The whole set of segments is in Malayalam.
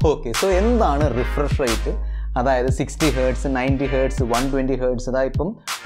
Okay, so എന്താണ് റിഫ്രഷ് റേറ്റ്? അതായത് 60 ഹെർട്സ്, 90 ഹെർട്സ്, 120 ഹെർട്സ്, അതായപ്പം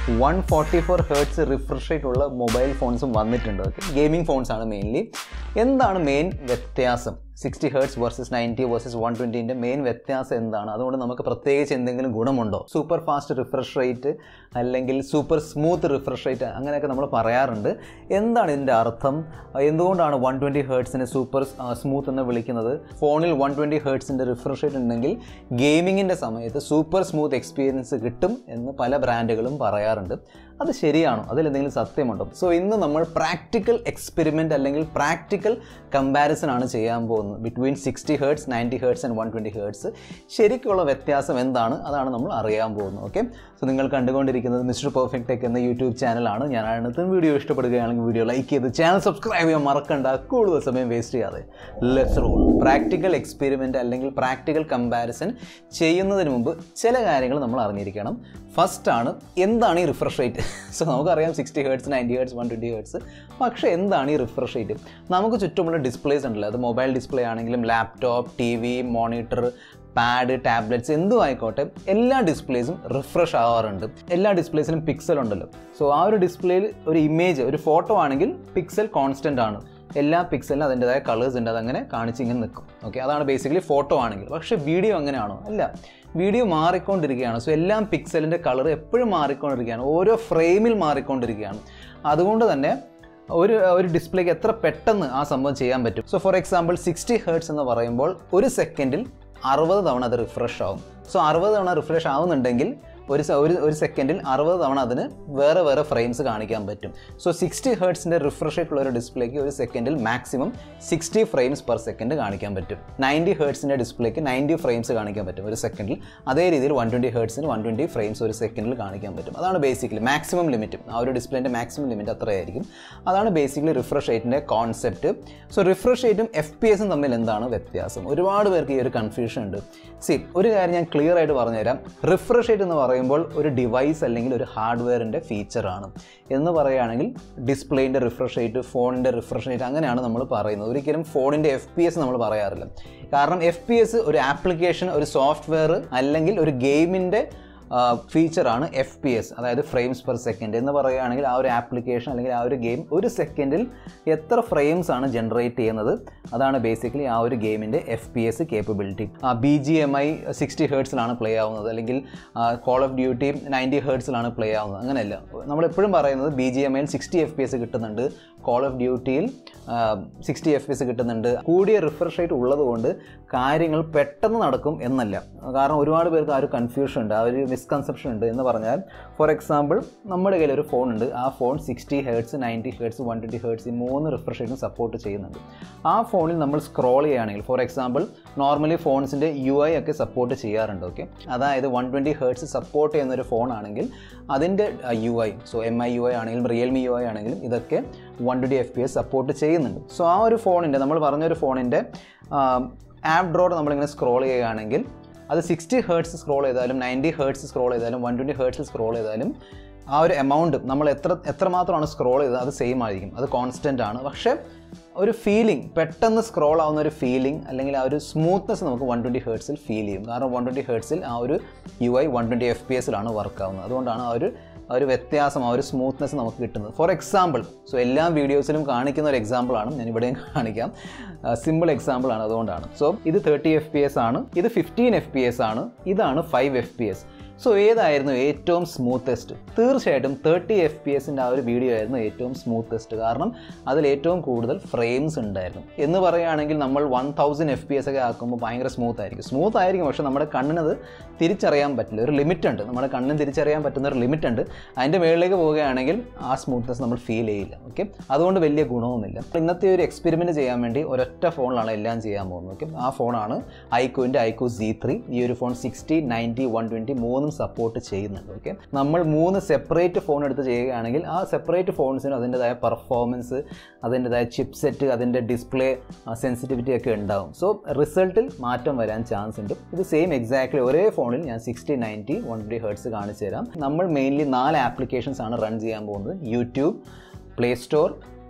144 ഹെർട്സ് റിഫ്രഷ് റേറ്റ് ഉള്ള മൊബൈൽ ഫോൺസും വന്നിട്ടുണ്ട്. ഓക്കെ, ഗെയിമിംഗ് ഫോൺസ് ആണ് മെയിൻലി. എന്താണ് മെയിൻ വ്യത്യാസം? 60 ഹെർട്സ് വേഴ്സസ് 90 വേഴ്സസ് 120ൻ്റെ മെയിൻ വ്യത്യാസം എന്താണ്? അതുകൊണ്ട് നമുക്ക് പ്രത്യേകിച്ച് എന്തെങ്കിലും ഗുണമുണ്ടോ? സൂപ്പർ ഫാസ്റ്റ് റിഫ്രഷ് റേറ്റ് അല്ലെങ്കിൽ സൂപ്പർ സ്മൂത്ത് റിഫ്രഷ് റേറ്റ് അങ്ങനെയൊക്കെ നമ്മൾ പറയാറുണ്ട്. എന്താണ് ഇതിൻ്റെ അർത്ഥം? എന്തുകൊണ്ടാണ് 120 ഹെർട്സിനെ സൂപ്പർ സ്മൂത്ത് എന്ന് വിളിക്കുന്നത്? ഫോണിൽ 120 ഹെർട്സിൻ്റെ റിഫ്രഷ് റേറ്റ് ഉണ്ടെങ്കിൽ ഗെയിമിങ്ങിൻ്റെ സമയത്ത് സൂപ്പർ സ്മൂത്ത് എക്സ്പീരിയൻസ് കിട്ടും എന്ന് പല ബ്രാൻഡുകളും പറയാറുണ്ട്. അത് ശരിയാണോ? അതിലെന്തെങ്കിലും സത്യമുണ്ടോ? സോ ഇന്ന് നമ്മൾ പ്രാക്ടിക്കൽ എക്സ്പെരിമെൻ്റ് അല്ലെങ്കിൽ പ്രാക്ടിക്കൽ കമ്പാരിസൺ ആണ് ചെയ്യാൻ പോകുന്നത് between 60 hertz, 90 hertz and 120 hertz. ശരിക്കുള്ള വ്യത്യാസം എന്താണ്? അതാണ് നമ്മൾ അറിയാൻ പോകുന്നത്. ഓക്കെ, സോ നിങ്ങൾ കണ്ടുകൊണ്ടിരിക്കുന്നത് മിസ്റ്റർ പെർഫെക്റ്റ് ടെക് എന്ന യൂട്യൂബ് ചാനലാണ്. ഞാനാണ്. വീഡിയോ ഇഷ്ടപ്പെടുകയാണെങ്കിൽ വീഡിയോ ലൈക്ക് ചെയ്ത് ചാനൽ സബ്സ്ക്രൈബ് ചെയ്യാൻ മറക്കണ്ട. കൂടുതൽ സമയം വേസ്റ്റ് ചെയ്യാതെ ലെറ്റ്സ് റോൾ. പ്രാക്ടിക്കൽ എക്സ്പെരിമെൻ്റ് അല്ലെങ്കിൽ പ്രാക്ടിക്കൽ കമ്പാരിസൺ ചെയ്യുന്നതിന് മുമ്പ് ചില കാര്യങ്ങൾ നമ്മൾ അറിഞ്ഞിരിക്കണം. ഫസ്റ്റ് ആണ്, എന്താണ് ഈ റിഫ്രഷ് റേറ്റ്? സോ നമുക്കറിയാം 60 ഹെർട്സ്, 90 ഹെർട്സ്, 120 ഹെർട്സ്. പക്ഷേ എന്താണ് ഈ റിഫ്രഷ് റേറ്റ്? നമുക്ക് ചുറ്റുമുള്ള ഡിസ്പ്ലേസ് ഉണ്ടല്ലോ, അത് മൊബൈൽ ഡിസ്പ്ലേ ആണെങ്കിലും laptop, TV, monitor, pad, tablets എന്തും ആയിക്കോട്ടെ, എല്ലാ ഡിസ്പ്ലേസും റിഫ്രഷ് ആവാറുണ്ട്. എല്ലാ ഡിസ്പ്ലേസിലും പിക്സൽ ഉണ്ടല്ലോ. സോ ആ ഒരു ഡിസ്പ്ലേയിൽ ഒരു ഇമേജ്, ഒരു ഫോട്ടോ ആണെങ്കിൽ പിക്സൽ കോൺസ്റ്റൻ്റ് ആണ്. എല്ലാ പിക്സലിനും അതിൻ്റെതായ കളേഴ്സ് ഉണ്ട്, അതങ്ങനെ കാണിച്ചിങ്ങനെ നിൽക്കും. ഓക്കെ, അതാണ് ബേസിക്കലി ഫോട്ടോ ആണെങ്കിൽ. പക്ഷേ വീഡിയോ അങ്ങനെയാണോ? അല്ല, വീഡിയോ മാറിക്കൊണ്ടിരിക്കുകയാണ്. സോ എല്ലാം പിക്സലിൻ്റെ കളർ എപ്പോഴും മാറിക്കൊണ്ടിരിക്കുകയാണ്, ഓരോ ഫ്രെയിമിൽ മാറിക്കൊണ്ടിരിക്കുകയാണ്. അതുകൊണ്ട് തന്നെ ഒരു ഡിസ്പ്ലേക്ക് എത്ര പെട്ടെന്ന് ആ സംഭവം ചെയ്യാൻ പറ്റും. സോ ഫോർ എക്സാമ്പിൾ 60 ഹെർട്സ് എന്ന് പറയുമ്പോൾ ഒരു സെക്കൻഡിൽ 60 തവണ അത് റിഫ്രഷ് ആവും. സോ 60 തവണ റിഫ്രഷ് ആവുന്നുണ്ടെങ്കിൽ ഒരു സെക്കൻഡിൽ 60 തവണ അതിന് വേറെ വേറെ ഫ്രെയിംസ് കാണിക്കാൻ പറ്റും. സോ 60 ഹെർട്സിൻ്റെ റിഫ്രഷ് റേറ്റ് ഉള്ള ഒരു ഡിസ്പ്ലേക്ക് ഒരു സെക്കൻഡിൽ മാക്സിമം 60 ഫ്രെയിംസ് പെർ സെക്കൻഡ് കാണിക്കാൻ പറ്റും. 90 ഹെർട്സിൻ്റെ ഡിസ്പ്ലേക്ക് 90 ഫ്രെയിംസ് കാണിക്കാൻ പറ്റും ഒരു സെക്കൻഡിൽ. അതേ രീതിയിൽ 120 ഹെർട്സിന് 120 ഫ്രെയിംസ് ഒരു സെക്കൻഡിൽ കാണിക്കാൻ പറ്റും. അതാണ് ബേസിക്കലി മാക്സിമം ലിമിറ്റ്. ആ ഒരു ഡിസ്പ്ലേൻ്റെ മാക്സിമം ലിമിറ്റ് അത്രയായിരിക്കും. അതാണ് ബേസിക്കലി റിഫ്രഷ് റേറ്റിൻ്റെ കോൺസെപ്റ്റ്. സോ റിഫ്രഷ് റേറ്റും FPSും തമ്മിൽ എന്താണ് വ്യത്യാസം? ഒരുപാട് പേർക്ക് ഈ ഒരു കൺഫ്യൂഷൻ ഉണ്ട്. ഒരു കാര്യം ഞാൻ ക്ലിയർ ആയിട്ട് പറഞ്ഞുതരാം. റിഫ്രഷ് റേറ്റ് എന്ന് പറയുമ്പോൾ ഒരു ഡിവൈസ് അല്ലെങ്കിൽ ഒരു ഹാർഡ്വെയറിൻ്റെ ഫീച്ചറാണ്. എന്ന് പറയുകയാണെങ്കിൽ ഡിസ്പ്ലേൻ്റെ റിഫ്രഷ് റേറ്റ്, ഫോണിൻ്റെ റിഫ്രഷ് റേറ്റ് അങ്ങനെയാണ് നമ്മൾ പറയുന്നത്. ഒരിക്കലും ഫോണിൻ്റെ FPS നമ്മൾ പറയാറില്ല. കാരണം FPS ഒരു ആപ്ലിക്കേഷൻ, ഒരു സോഫ്റ്റ്വെയർ അല്ലെങ്കിൽ ഒരു ഗെയിമിൻ്റെ ഫീച്ചറാണ് FPS, അതായത് ഫ്രെയിംസ് പെർ സെക്കൻഡ് എന്ന് പറയുകയാണെങ്കിൽ ആ ഒരു ആപ്ലിക്കേഷൻ അല്ലെങ്കിൽ ആ ഒരു ഗെയിം ഒരു സെക്കൻഡിൽ എത്ര ഫ്രെയിംസ് ആണ് ജനറേറ്റ് ചെയ്യുന്നത്, അതാണ് ബേസിക്കലി ആ ഒരു ഗെയിമിൻ്റെ FPS കേപ്പബിലിറ്റി. BGMI 60 ഹെർട്സിലാണ് പ്ലേ ആവുന്നത്, അല്ലെങ്കിൽ കോൾ ഓഫ് ഡ്യൂട്ടി 90 ഹെർട്സിലാണ് പ്ലേ ആവുന്നത്. അങ്ങനെയല്ല, നമ്മളെപ്പോഴും പറയുന്നത് BGMIയിൽ 60 FPS കിട്ടുന്നുണ്ട്, കോൾ ഓഫ് ഡ്യൂട്ടിയിൽ 60 FPS കിട്ടുന്നുണ്ട്. കൂടിയ റിഫ്രഷ് റേറ്റ് ഉള്ളതുകൊണ്ട് കാര്യങ്ങൾ പെട്ടെന്ന് നടക്കും എന്നല്ല. കാരണം ഒരുപാട് പേർക്ക് ആ ഒരു കൺഫ്യൂഷൻ ഉണ്ട്, ആ ഒരു മിസ്കൺസെപ്ഷൻ ഉണ്ട്. എന്ന് പറഞ്ഞാൽ ഫോർ എക്സാമ്പിൾ നമ്മുടെ കയ്യിൽ ഒരു ഫോൺ ഉണ്ട്. ആ ഫോൺ 60 ഹെർട്സ്, 90 ഹെർട്സ്, 120 ഹെർട്സ് ഈ 3 റിഫ്രഷ് റേറ്റും സപ്പോർട്ട് ചെയ്യുന്നുണ്ട്. ആ ഫോണിൽ നമ്മൾ സ്ക്രോൾ ചെയ്യുകയാണെങ്കിൽ, ഫോർ എക്സാമ്പിൾ നോർമലി ഫോൺസിൻ്റെ UI ഒക്കെ സപ്പോർട്ട് ചെയ്യാറുണ്ട്. ഓക്കെ, അതായത് 120 ഹെർട്സ് സപ്പോർട്ട് ചെയ്യുന്നൊരു ഫോണാണെങ്കിൽ അതിൻ്റെ UI, സോ MIUI ആണെങ്കിലും റിയൽമി UI ആണെങ്കിലും ഇതൊക്കെ 120 FPS സപ്പോർട്ട് ചെയ്യുന്നുണ്ട്. സോ ആ ഒരു ഫോണിൻ്റെ, നമ്മൾ പറഞ്ഞൊരു ഫോണിൻ്റെ ആപ്പ് ഡ്രോർ നമ്മളിങ്ങനെ സ്ക്രോൾ ചെയ്യുകയാണെങ്കിൽ അത് 60 ഹെർട്സ് സ്ക്രോൾ ചെയ്താലും 90 ഹെർട്സ് സ്ക്രോൾ ചെയ്താലും 120 ഹെർട്സ് സ്ക്രോൾ ചെയ്താലും ആ ഒരു എമൗണ്ട് നമ്മൾ എത്രമാത്രമാണ് സ്ക്രോൾ ചെയ്തത് അത് സെയിം ആയിരിക്കും, അത് കോൺസ്റ്റൻ്റ് ആണ്. പക്ഷേ ഒരു ഫീലിംഗ്, പെട്ടെന്ന് സ്ക്രോൾ ആവുന്ന ഒരു ഫീലിംഗ് അല്ലെങ്കിൽ ആ ഒരു സ്മൂത്ത്നെസ് നമുക്ക് 120 ഹെർട്സിൽ ഫീൽ ചെയ്യും. കാരണം 120 ഹെർട്സിൽ ആ ഒരു UI 120 FPSലാണ് വർക്ക് ആവുന്നത്. അതുകൊണ്ടാണ് ആ ഒരു വ്യത്യാസം, ആ ഒരു സ്മൂത്ത്നെസ് നമുക്ക് കിട്ടുന്നത്. ഫോർ എക്സാമ്പിൾ, സോ എല്ലാ വീഡിയോസിലും കാണിക്കുന്ന ഒരു എക്സാമ്പിളാണ്, ഞാൻ ഇവിടെയും കാണിക്കാം. സിമ്പിൾ എക്സാമ്പിളാണ്, അതുകൊണ്ടാണ്. സോ ഇത് 30 FPS ആണ്, ഇത് 15 FPS ആണ്, ഇതാണ് 5 FPS. സോ ഏതായിരുന്നു ഏറ്റവും സ്മൂത്തസ്റ്റ്? തീർച്ചയായിട്ടും 30 FPSൻ്റെ ആ ഒരു വീഡിയോ ആയിരുന്നു ഏറ്റവും സ്മൂത്തസ്റ്റ്. കാരണം അതിൽ ഏറ്റവും കൂടുതൽ ഫ്രെയിംസ് ഉണ്ടായിരുന്നു. എന്ന് പറയുകയാണെങ്കിൽ നമ്മൾ 1000 FPS ഒക്കെ ആക്കുമ്പോൾ ഭയങ്കര സ്മൂത്ത് ആയിരിക്കും. പക്ഷേ നമ്മുടെ കണ്ണിനത് തിരിച്ചറിയാൻ പറ്റില്ല. ഒരു ലിമിറ്റ് ഉണ്ട്, നമ്മുടെ കണ്ണിന് തിരിച്ചറിയാൻ പറ്റുന്ന ഒരു ലിമിറ്റ് ഉണ്ട്. അതിൻ്റെ മുകളിലേക്ക് പോവുകയാണെങ്കിൽ ആ സ്മൂത്ത്നെസ് നമ്മൾ ഫീൽ ചെയ്യില്ല. ഓക്കെ, അതുകൊണ്ട് വലിയ ഗുണമൊന്നുമില്ല. ഇന്നത്തെ ഒരു എക്സ്പെരിമെൻറ്റ് ചെയ്യാൻ വേണ്ടി ഒരൊറ്റ ഫോണിലാണ് എല്ലാം ചെയ്യാൻ പോകുന്നത്. ഓക്കെ, ആ ഫോണാണ് iQOOൻ്റെ iQOO Z3. ഈ ഒരു ഫോൺ 60, 90, 120 3 സപ്പോർട്ട് ചെയ്യുന്നുണ്ട്. ഓക്കെ, നമ്മൾ 3 സെപ്പറേറ്റ് ഫോൺ എടുത്ത് ചെയ്യുകയാണെങ്കിൽ ആ സെപ്പറേറ്റ് ഫോൺസിന് അതിൻ്റെതായ പെർഫോമൻസ്, അതിൻ്റെതായ ചിപ്പ് സെറ്റ്, അതിൻ്റെ ഡിസ്പ്ലേ സെൻസിറ്റിവിറ്റി ഒക്കെ ഉണ്ടാവും. സോ റിസൾട്ടിൽ മാറ്റം വരാൻ ചാൻസ് ഉണ്ട്. ഇത് സെയിം എക്സാക്ട്ലി ഒരേ ഫോണിൽ ഞാൻ 60, 90, 120 ഹെർട്സ് കാണിച്ചു തരാം. നമ്മൾ മെയിൻലി 4 ആപ്ലിക്കേഷൻസ് ആണ് റൺ ചെയ്യാൻ പോകുന്നത്. YouTube, play store,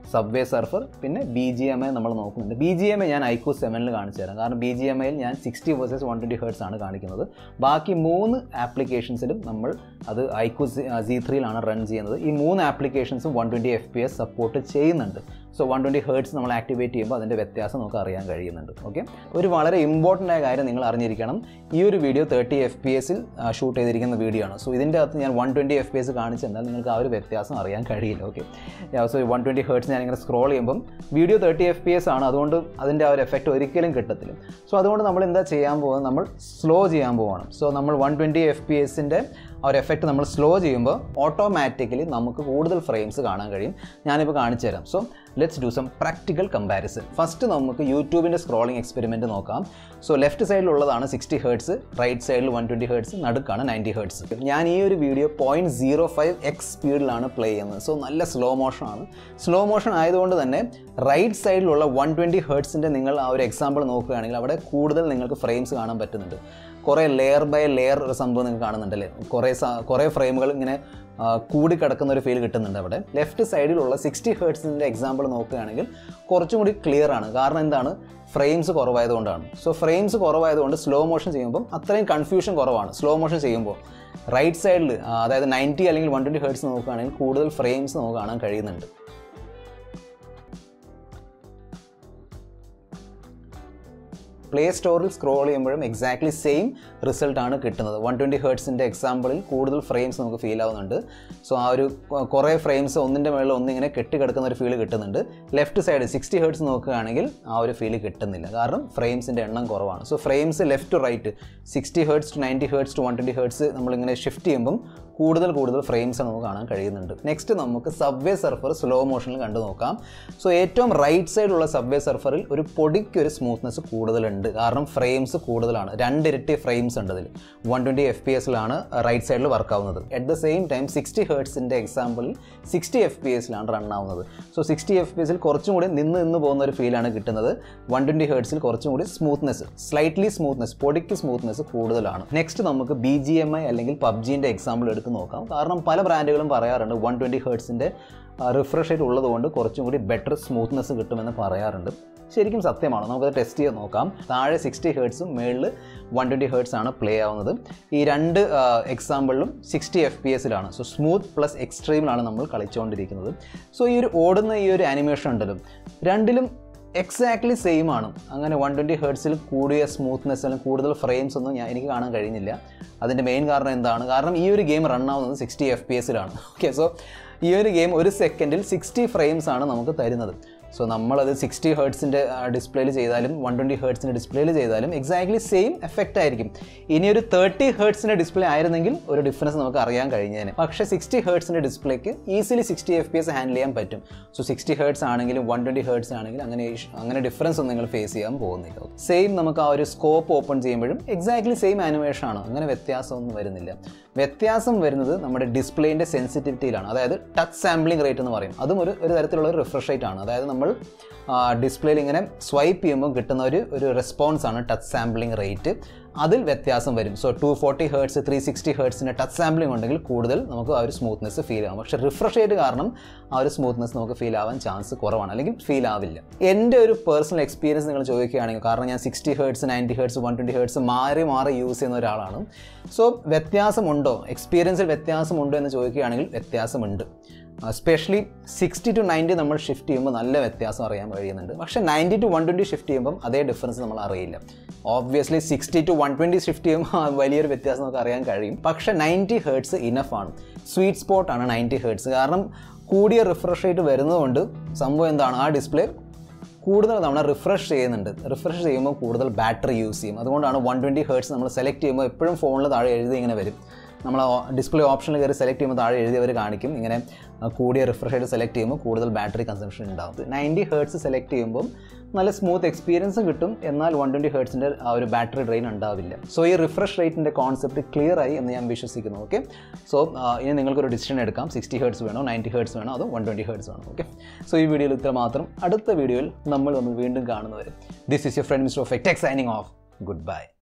subway surfer, പിന്നെ BGMI നമ്മൾ നോക്കുന്നുണ്ട്. BGMI ഞാൻ iQOO 7 കാണിച്ചു തരാം. കാരണം BGMI ഞാൻ 60 vs 120 Hz ആണ് കാണിക്കുന്നത്. ബാക്കി 3 ആപ്ലിക്കേഷൻസിലും നമ്മൾ അത് iQOO Z3 റൺ ചെയ്യുന്നത്. ഈ 3 ആപ്ലിക്കേഷൻസും 120 FPS സപ്പോർട്ട് ചെയ്യുന്നുണ്ട്. സോ 120 Hz നമ്മൾ ആക്ടിവേറ്റ് ചെയ്യുമ്പോൾ അതിൻ്റെ വ്യത്യാസം നമുക്ക് അറിയാൻ കഴിയുന്നുണ്ട്. ഓക്കെ, ഒരു വളരെ ഇമ്പോർട്ടൻ്റ് ആയ കാര്യം നിങ്ങൾ അറിഞ്ഞിരിക്കണം. ഈ ഒരു വീഡിയോ 30 FPS ഷൂട്ട് ചെയ്തിരിക്കുന്ന വീഡിയോ ആണ്. സോ ഇതിൻ്റെ അകത്ത് ഞാൻ 120 FPS കാണിച്ചു തന്നാൽ നിങ്ങൾക്ക് ആ ഒരു വ്യത്യാസം അറിയാൻ കഴിയില്ല. ഓക്കെ, സോ 120 Hz ഞാനിങ്ങനെ സ്ക്രോൾ ചെയ്യുമ്പം വീഡിയോ 30 FPS ആണ്, അതുകൊണ്ട് അതിൻ്റെ ആ ഒരു എഫക്റ്റ് ഒരിക്കലും കിട്ടത്തില്ല. സോ അതുകൊണ്ട് നമ്മൾ എന്താ ചെയ്യാൻ പോകുന്നത്, നമ്മൾ സ്ലോ ചെയ്യാൻ പോവുകയാണ്. സോ നമ്മൾ 120 FPSൻ്റെ ആ ഒരു എഫക്റ്റ് നമ്മൾ സ്ലോ ചെയ്യുമ്പോൾ ഓട്ടോമാറ്റിക്കലി നമുക്ക് കൂടുതൽ ഫ്രെയിംസ് കാണാൻ കഴിയും. ഞാനിപ്പോൾ കാണിച്ചു തരാം. So let's do some practical comparison. First നമുക്ക് യൂട്യൂബിൻ്റെ സ്ക്രോളിംഗ് എക്സ്പെരിമെൻറ്റ് നോക്കാം. സോ ലെഫ്റ്റ് സൈഡിലുള്ളതാണ് 60 Hz, റൈറ്റ് സൈഡിൽ 120 Hz, നടുക്കാണ് 90 Hz. ഞാൻ ഈ ഒരു വീഡിയോ 0.05x സ്പീഡിലാണ് പ്ലേ ചെയ്യുന്നത്. സോ നല്ല സ്ലോ മോഷൻ ആണ്. സ്ലോ മോഷൻ ആയതുകൊണ്ട് തന്നെ റൈറ്റ് സൈഡിലുള്ള 120 Hzൻ്റെ നിങ്ങൾ ആ ഒരു എക്സാമ്പിൾ നോക്കുകയാണെങ്കിൽ അവിടെ കൂടുതൽ നിങ്ങൾക്ക് ഫ്രെയിംസ് കാണാൻ പറ്റുന്നുണ്ട്. കുറേ ലെയർ ബൈ ലെയർ ഒരു സംഭവം നിങ്ങൾക്ക് കാണുന്നുണ്ടല്ലേ, കുറേ ഫ്രെയിമുകൾ ഇങ്ങനെ കൂടിക്കിടക്കുന്ന ഒരു ഫീൽ കിട്ടുന്നുണ്ട് അവിടെ. ലെഫ്റ്റ് സൈഡിലുള്ള 60 Hzൻ്റെ എക്സാമ്പിൾ നോക്കുകയാണെങ്കിൽ കുറച്ചും കൂടി ക്ലിയർ ആണ്. കാരണം എന്താണ്, ഫ്രെയിംസ് കുറവായതുകൊണ്ടാണ്. സോ ഫ്രെയിംസ് കുറവായതുകൊണ്ട് സ്ലോ മോഷൻ ചെയ്യുമ്പം അത്രയും കൺഫ്യൂഷൻ കുറവാണ്. സ്ലോ മോഷൻ ചെയ്യുമ്പോൾ റൈറ്റ് സൈഡിൽ അതായത് 90 അല്ലെങ്കിൽ 120 Hz നോക്കുകയാണെങ്കിൽ കൂടുതൽ ഫ്രെയിംസ് നമുക്ക് കാണാൻ കഴിയുന്നുണ്ട്. പ്ലേ സ്റ്റോറിൽ സ്ക്രോൾ ചെയ്യുമ്പോഴും എക്സാക്ട്ലി സെയിം റിസൾട്ടാണ് കിട്ടുന്നത്. 120 Hzൻ്റെ എക്സാമ്പിളിൽ കൂടുതൽ ഫ്രെയിംസ് നമുക്ക് ഫീൽ ആവുന്നുണ്ട്. സോ ആ ഒരു കുറേ ഫ്രെയിംസ് ഒന്നിൻ്റെ മുകളിൽ ഒന്നിങ്ങനെ കെട്ടിക്കിടക്കുന്ന ഒരു ഫീൽ കിട്ടുന്നുണ്ട്. ലെഫ്റ്റ് സൈഡ് 60 Hz നോക്കുകയാണെങ്കിൽ ആ ഒരു ഫീൽ കിട്ടുന്നില്ല, കാരണം ഫ്രെയിംസിൻ്റെ എണ്ണം കുറവാണ്. So frames left to right 60 Hz to 90 Hz to 120 Hz നമ്മളിങ്ങനെ ഷിഫ്റ്റ് ചെയ്യുമ്പം കൂടുതൽ ഫ്രെയിംസ് നമുക്ക് കാണാൻ കഴിയുന്നുണ്ട്. നെക്സ്റ്റ് നമുക്ക് സബ്വേ സർഫർ സ്ലോ മോഷനിൽ കണ്ടു നോക്കാം. സോ ഏറ്റവും റൈറ്റ് സൈഡിലുള്ള സബ്വേ സർഫറിൽ ഒരു പൊടിക്കൊരു സ്മൂത്ത്നെസ് കൂടുതലുണ്ട്, കാരണം ഫ്രെയിംസ് കൂടുതലാണ്. 2 ഇരട്ടി ഫ്രെയിംസ് ഉണ്ട് അതിൽ. 120 FPSലാണ് റൈറ്റ് സൈഡിൽ വർക്ക് ആവുന്നത്. അറ്റ് ദ സെയിം ടൈം 60 Hzൻ്റെ എക്സാമ്പിളിൽ 60 FPSലാണ് റൺ ആവുന്നത്. സോ 60 FPSൽ കുറച്ചും കൂടി നിന്ന് പോകുന്ന ഒരു ഫീലാണ് കിട്ടുന്നത്. 120 Hzൽ കുറച്ചും കൂടി സ്മൂത്ത്നെസ്, സ്ലൈറ്റ്ലി സ്മൂത്ത്നെസ്, പൊടിക്ക് സ്മൂത്ത്നെസ് കൂടുതലാണ്. നെക്സ്റ്റ് നമുക്ക് BGMI അല്ലെങ്കിൽ PUBGൻ്റെ എക്സാമ്പിൾ എടുത്ത് നോക്കാം. കാരണം പല ബ്രാൻഡുകളും പറയാറുണ്ട് 120 Hzൻ്റെ റിഫ്രഷ് റേറ്റ് ഉള്ളതുകൊണ്ട് കുറച്ചും കൂടി ബെറ്റർ സ്മൂത്ത്നെസ് കിട്ടുമെന്ന് പറയാറുണ്ട്. ശരിക്കും സത്യമാണ്. നമുക്കത് ടെസ്റ്റ് ചെയ്ത് നോക്കാം. താഴെ 60 Hzും മേളിൽ 120 Hz ആണ് പ്ലേ ആവുന്നത്. ഈ രണ്ട് എക്സാമ്പിളിലും 60 FPSലാണ്. സോ സ്മൂത്ത് പ്ലസ് എക്സ്ട്രീമിലാണ് നമ്മൾ കളിച്ചുകൊണ്ടിരിക്കുന്നത്. സോ ഈ ഒരു ഓടുന്ന ഈ ഒരു ആനിമേഷൻ ഉണ്ടല്ലോ, രണ്ടിലും എക്സാക്ട്ലി സെയിം ആണ്. അങ്ങനെ 120 Hzൽ കൂടിയ സ്മൂത്ത്നെസ് അല്ലെങ്കിൽ കൂടുതൽ ഫ്രെയിംസ് ഒന്നും എനിക്ക് കാണാൻ കഴിഞ്ഞില്ല. അതിൻ്റെ മെയിൻ കാരണം എന്താണ്, കാരണം ഈ ഒരു ഗെയിം റൺ ആവുന്നത് 60 FPSലാണ്. ഓക്കെ, സോ ഈ ഒരു ഗെയിം ഒരു സെക്കൻഡിൽ 60 ഫ്രെയിംസ് ആണ് നമുക്ക് തരുന്നത്. സോ നമ്മളത് 60 Hzൻ്റെ ഡിസ്പ്ലേയിൽ ചെയ്താലും 120 Hzൻ്റെ ഡിസ്പ്ലേയിൽ ചെയ്താലും എക്സാക്ട്ലി സെയിം എഫക്റ്റ് ആയിരിക്കും. ഇനി ഒരു 30 Hzൻ്റെ ഡിസ്പ്ലേ ആയിരുന്നെങ്കിൽ ഒരു ഡിഫറൻസ് നമുക്ക് അറിയാൻ കഴിഞ്ഞേനെ. പക്ഷേ 60 Hzൻ്റെ ഡിസ്പ്ലേക്ക് ഈസിലി 60 FPS ഹാൻഡിൽ ചെയ്യാൻ പറ്റും. സോ 60 Hz ആണെങ്കിലും 120 Hz ആണെങ്കിലും അങ്ങനെ ഡിഫറൻസ് ഒന്നും നിങ്ങൾ ഫേസ് ചെയ്യാൻ പോകുന്നില്ല. സെയിം നമുക്ക് ആ ഒരു സ്കോപ്പ് ഓപ്പൺ ചെയ്യുമ്പോഴും എക്സാക്ട്ലി സെയിം ആനിമേഷൻ ആണ്. അങ്ങനെ വ്യത്യാസമൊന്നും വരുന്നില്ല. വ്യത്യാസം വരുന്നത് നമ്മുടെ ഡിസ്പ്ലേൻ്റെ സെൻസിറ്റിവിറ്റിയിലാണ്. അതായത് ടച്ച് സാമ്പിളിംഗ് റേറ്റ് എന്ന് പറയും. അതും ഒരു തരത്തിലുള്ള ഒരു റിഫ്രഷ് റേറ്റ് ആണ്. അതായത് നമ്മൾ ഡിസ്പ്ലേയിൽ ഇങ്ങനെ സ്വൈപ്പ് ചെയ്യുമ്പോൾ കിട്ടുന്ന ഒരു റെസ്പോൺസാണ് ടച്ച് സാമ്പിളിംഗ് റേറ്റ്. അതിൽ വ്യത്യാസം വരും. സോ 240 Hz 360 Hzൻ്റെ ടച്ച് സാമ്പിളിംഗ് ഉണ്ടെങ്കിൽ കൂടുതൽ നമുക്ക് ആ ഒരു സ്മൂത്ത്നെസ് ഫീൽ ആവും. പക്ഷേ റിഫ്രഷ് റേറ്റ് കാരണം ആ ഒരു സ്മൂത്ത്നെസ് നമുക്ക് ഫീൽ ആവാൻ ചാൻസ് കുറവാണ്, അല്ലെങ്കിൽ ഫീൽ ആവില്ല. എൻ്റെ ഒരു പേഴ്സണൽ എക്സ്പീരിയൻസ് നിങ്ങൾ ചോദിക്കുകയാണെങ്കിൽ, കാരണം ഞാൻ 60 Hz 90 Hz 120 Hz മാറി യൂസ് ചെയ്യുന്ന ഒരാളാണ്. സോ വ്യത്യാസമുണ്ടോ, എക്സ്പീരിയൻസിൽ വ്യത്യാസമുണ്ടോ എന്ന് ചോദിക്കുകയാണെങ്കിൽ വ്യത്യാസമുണ്ട്. എസ്പെഷ്യലി 60 to 90 നമ്മൾ ഷിഫ്റ്റ് ചെയ്യുമ്പോൾ നല്ല വ്യത്യാസം അറിയാൻ കഴിയുന്നുണ്ട്. പക്ഷേ 90 to 120 ഷിഫ്റ്റ് ചെയ്യുമ്പം അതേ ഡിഫറൻസ് നമ്മൾ അറിയില്ല. ഓബ്വിയസ്ലി 60 to 120 ഷിഫ്റ്റ് ചെയ്യുമ്പോൾ വലിയൊരു വ്യത്യാസം നമുക്ക് അറിയാൻ കഴിയും. പക്ഷേ 90 Hz ഇനഫാണ്, സ്വീറ്റ് സ്പോട്ടാണ് 90 Hz. കാരണം കൂടിയ റിഫ്രഷ് റേറ്റ് വരുന്നതുകൊണ്ട് സംഭവം എന്താണ്, ആ ഡിസ്പ്ലേ കൂടുതൽ തവണ റിഫ്രഷ് ചെയ്യുന്നുണ്ട്. റിഫ്രഷ് ചെയ്യുമ്പോൾ കൂടുതൽ ബാറ്ററി യൂസ് ചെയ്യും. അതുകൊണ്ടാണ് 120 Hz നമ്മൾ സെലക്ട് ചെയ്യുമ്പോൾ എപ്പോഴും ഫോണിൽ താഴെ എഴുതി ഇങ്ങനെ വരും. നമ്മൾ ഡിസ്പ്ലേ ഓപ്ഷനിൽ കയറി സെലക്ട് ചെയ്യുമ്പോൾ താഴെ എഴുതിയവർ കാണിക്കും ഇങ്ങനെ കൂടിയ റിഫ്രഷ് റേറ്റ് സെലക്ട് ചെയ്യുമ്പോൾ കൂടുതൽ ബാറ്ററി കൺസംഷൻ ഉണ്ടാവും. 90 Hz സെലക്ട് ചെയ്യുമ്പോൾ നല്ല സ്മൂത്ത് എക്സ്പീരിയൻസും കിട്ടും, എന്നാൽ 120 Hzൻ്റെ ആ ഒരു ബാറ്ററി ഡ്രെയിൻ ഉണ്ടാവില്ല. സോ ഈ റിഫ്രഷ് റേറ്റിൻ്റെ കോൺസെപ്റ്റ് ക്ലിയർ ആയി എന്ന് ഞാൻ വിശ്വസിക്കുന്നു. ഓക്കെ, സോ ഇനി നിങ്ങൾക്കൊരു ഡിസിഷൻ എടുക്കാം, 60 Hz വേണോ 90 Hz വേണോ അതോ 120 Hz വേണോ. ഓക്കെ, സോ ഈ വീഡിയോയിൽ ഇത്ര മാത്രം. അടുത്ത വീഡിയോയിൽ നമ്മൾ വീണ്ടും കാണുന്നവരെ this is your friend mister perfect tech signing off. Good by.